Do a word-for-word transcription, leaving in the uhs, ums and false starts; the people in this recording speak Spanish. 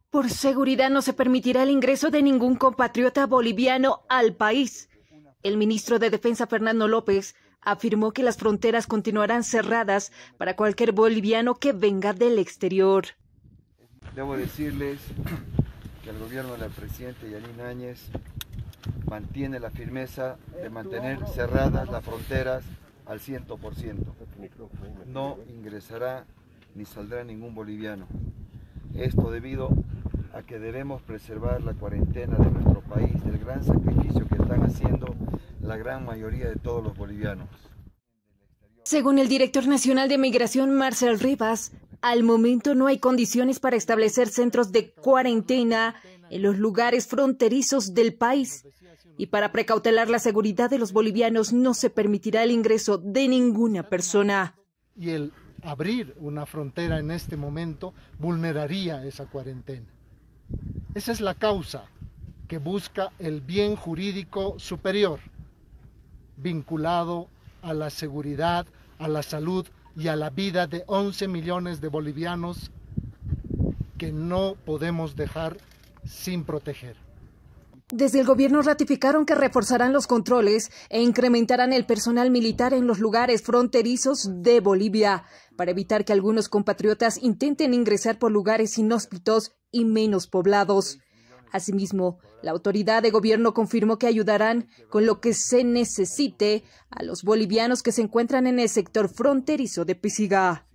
Por seguridad no se permitirá el ingreso de ningún compatriota boliviano al país. El ministro de Defensa, Fernando López, afirmó que las fronteras continuarán cerradas para cualquier boliviano que venga del exterior. Debo decirles que el gobierno del presidente Yanine Áñez mantiene la firmeza de mantener cerradas las fronteras al cien por ciento. No ingresará ni saldrá ningún boliviano. Esto debido a que debemos preservar la cuarentena de nuestro país, del gran sacrificio que están haciendo la gran mayoría de todos los bolivianos. Según el director nacional de Migración, Marcel Rivas, al momento no hay condiciones para establecer centros de cuarentena en los lugares fronterizos del país. Y para precautelar la seguridad de los bolivianos no se permitirá el ingreso de ninguna persona. Y el abrir una frontera en este momento vulneraría esa cuarentena. Esa es la causa que busca el bien jurídico superior, vinculado a la seguridad, a la salud y a la vida de once millones de bolivianos que no podemos dejar sin proteger. Desde el gobierno ratificaron que reforzarán los controles e incrementarán el personal militar en los lugares fronterizos de Bolivia para evitar que algunos compatriotas intenten ingresar por lugares inhóspitos y menos poblados. Asimismo, la autoridad de gobierno confirmó que ayudarán con lo que se necesite a los bolivianos que se encuentran en el sector fronterizo de Pisiga.